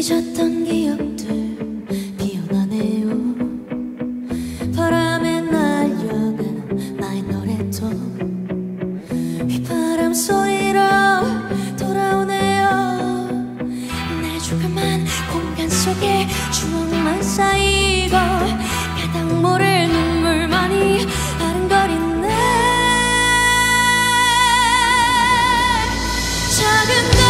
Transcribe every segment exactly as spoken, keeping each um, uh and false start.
잊었던 기억들 피어나네요. 바람에 날려가는 나의 노래도 휘바람 소리로 돌아오네요. 내 조그만 공간 속에 추억만 쌓이고 가닥 모를 눈물만이 아른거리네. 작은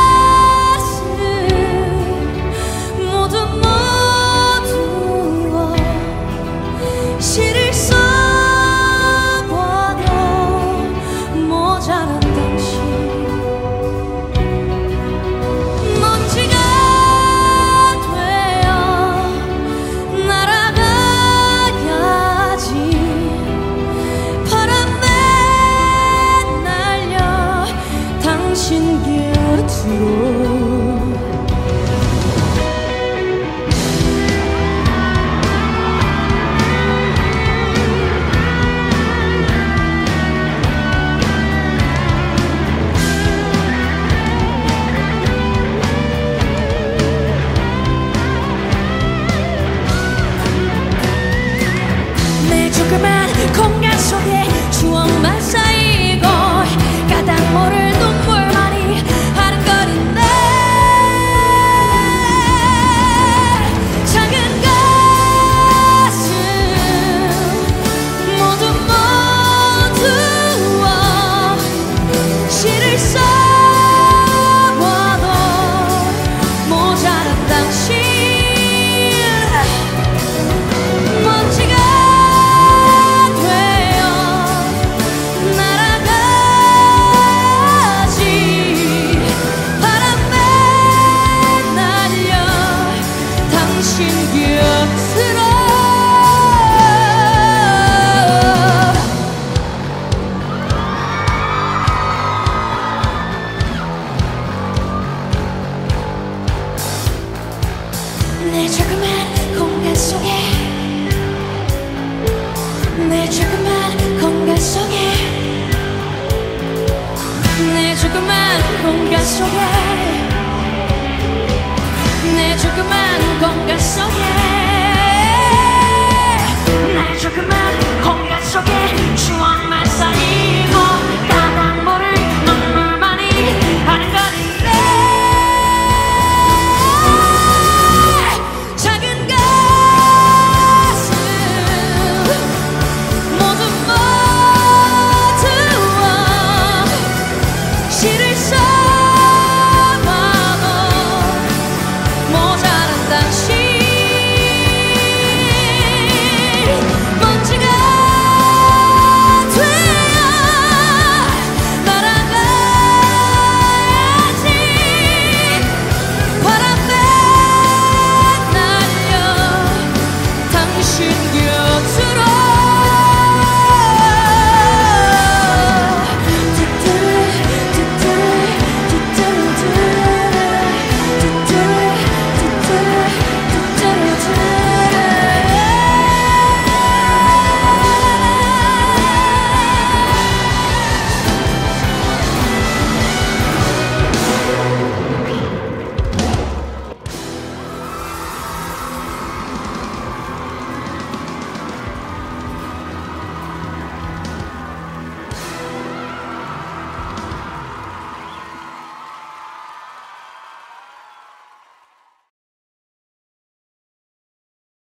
시를 써봐도 모자란 당신, 먼지가 되어 날아가야지. 바람에 날려 당신 곁으로. 조그만 공간 속에 추억만 쌓이고 가닥 모를 눈물만이 아른거리네. 작은 가슴 모두 모두와 시를 써봐도 모자란 당신, 먼지가 내 조그만 공간 속에, 내 조그만 공간 속에, 내 조그만 공간 속에